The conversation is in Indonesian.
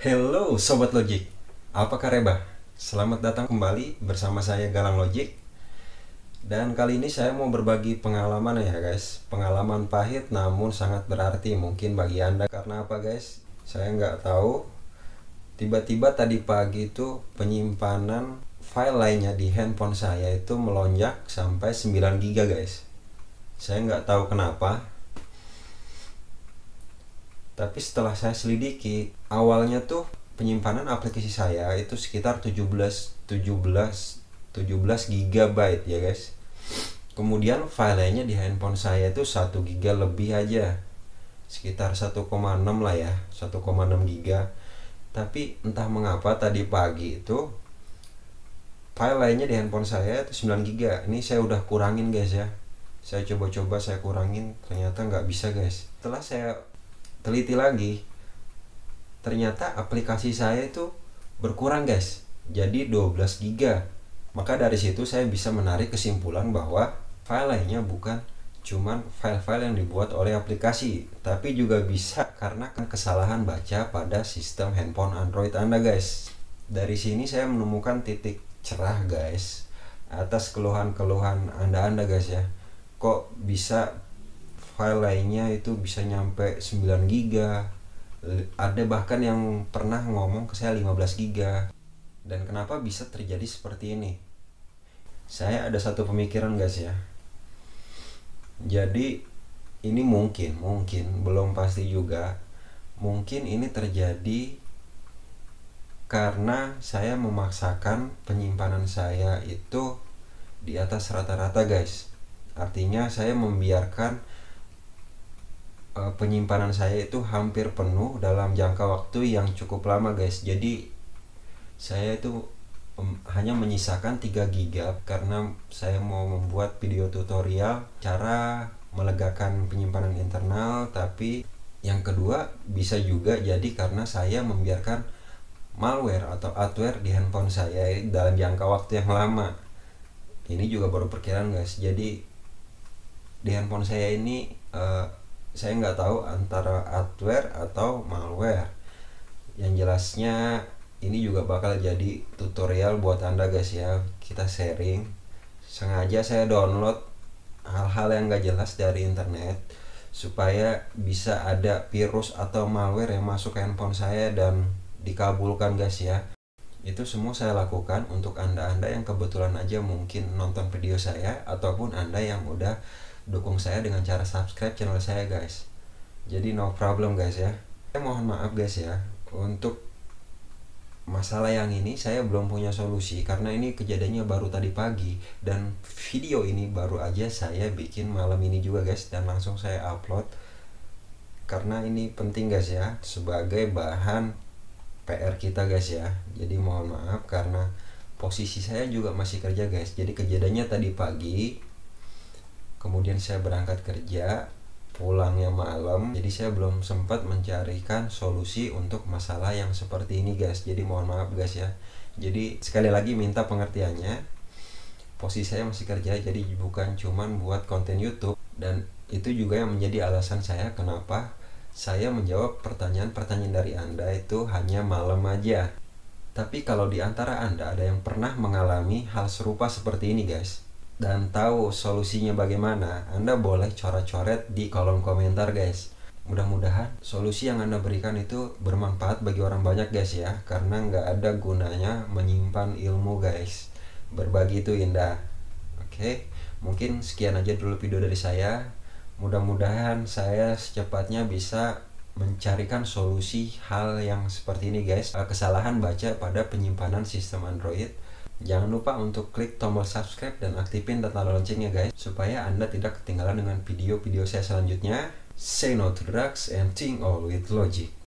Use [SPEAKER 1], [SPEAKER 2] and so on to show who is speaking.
[SPEAKER 1] Hello Sobat Logic, apa kabar? Selamat datang kembali bersama saya Galang Logic. Dan kali ini saya mau berbagi pengalaman ya guys. Pengalaman pahit namun sangat berarti mungkin bagi Anda. Karena apa guys? Saya nggak tahu. Tiba-tiba tadi pagi itu penyimpanan file lainnya di handphone saya itu melonjak sampai 9 GB guys. Saya nggak tahu kenapa. Tapi setelah saya selidiki, awalnya tuh penyimpanan aplikasi saya itu sekitar 17 GB ya guys. Kemudian filenya di handphone saya itu 1 GB lebih aja. Sekitar 1,6 lah ya, 1,6 GB. Tapi entah mengapa tadi pagi itu file lainnya di handphone saya itu 9 GB. Ini saya udah kurangin guys ya. Saya coba-coba saya kurangin, ternyata nggak bisa guys. Setelah saya teliti lagi, ternyata aplikasi saya itu berkurang guys, jadi 12 GB. Maka dari situ saya bisa menarik kesimpulan bahwa file lainnya bukan cuman file-file yang dibuat oleh aplikasi, tapi juga bisa karena kesalahan baca pada sistem handphone Android Anda guys. Dari sini saya menemukan titik cerah guys atas keluhan-keluhan Anda guys ya. Kok bisa file lainnya itu bisa nyampe 9 GB, ada bahkan yang pernah ngomong ke saya 15 GB. Dan kenapa bisa terjadi seperti ini? Saya ada satu pemikiran guys ya. Jadi ini mungkin belum pasti juga, mungkin ini terjadi karena saya memaksakan penyimpanan saya itu di atas rata-rata guys. Artinya saya membiarkan penyimpanan saya itu hampir penuh dalam jangka waktu yang cukup lama guys. Jadi saya itu hanya menyisakan 3 GB karena saya mau membuat video tutorial cara melegakan penyimpanan internal. Tapi yang kedua bisa juga jadi karena saya membiarkan malware atau adware di handphone saya dalam jangka waktu yang lama. Ini juga baru perkiraan guys. Jadi di handphone saya ini saya nggak tahu antara adware atau malware. Yang jelasnya ini juga bakal jadi tutorial buat Anda guys ya. Kita sharing. Sengaja saya download hal-hal yang nggak jelas dari internet supaya bisa ada virus atau malware yang masuk ke handphone saya dan dikabulkan guys ya. Itu semua saya lakukan untuk Anda yang kebetulan aja mungkin nonton video saya, ataupun Anda yang udah dukung saya dengan cara subscribe channel saya guys. Jadi no problem guys ya. Saya mohon maaf guys ya, untuk masalah yang ini saya belum punya solusi karena ini kejadiannya baru tadi pagi, dan video ini baru aja saya bikin malam ini juga guys, dan langsung saya upload karena ini penting guys ya, sebagai bahan PR kita guys ya. Jadi mohon maaf karena posisi saya juga masih kerja guys. Jadi kejadiannya tadi pagi, kemudian saya berangkat kerja, pulangnya malam. Jadi saya belum sempat mencarikan solusi untuk masalah yang seperti ini guys. Jadi mohon maaf guys ya. Jadi sekali lagi minta pengertiannya. Posisi saya masih kerja, jadi bukan cuman buat konten YouTube. Dan itu juga yang menjadi alasan saya kenapa saya menjawab pertanyaan-pertanyaan dari Anda itu hanya malam aja. Tapi kalau di antara Anda ada yang pernah mengalami hal serupa seperti ini guys, dan tahu solusinya bagaimana, Anda boleh coret-coret di kolom komentar guys. Mudah-mudahan solusi yang Anda berikan itu bermanfaat bagi orang banyak guys ya, karena nggak ada gunanya menyimpan ilmu guys. Berbagi itu indah. Oke, mungkin sekian aja dulu video dari saya. Mudah-mudahan saya secepatnya bisa mencarikan solusi hal yang seperti ini guys. Kesalahan baca pada penyimpanan sistem Android. Jangan lupa untuk klik tombol subscribe dan aktifin tanda loncengnya guys, supaya Anda tidak ketinggalan dengan video-video saya selanjutnya. Say no to drugs and think all with logic.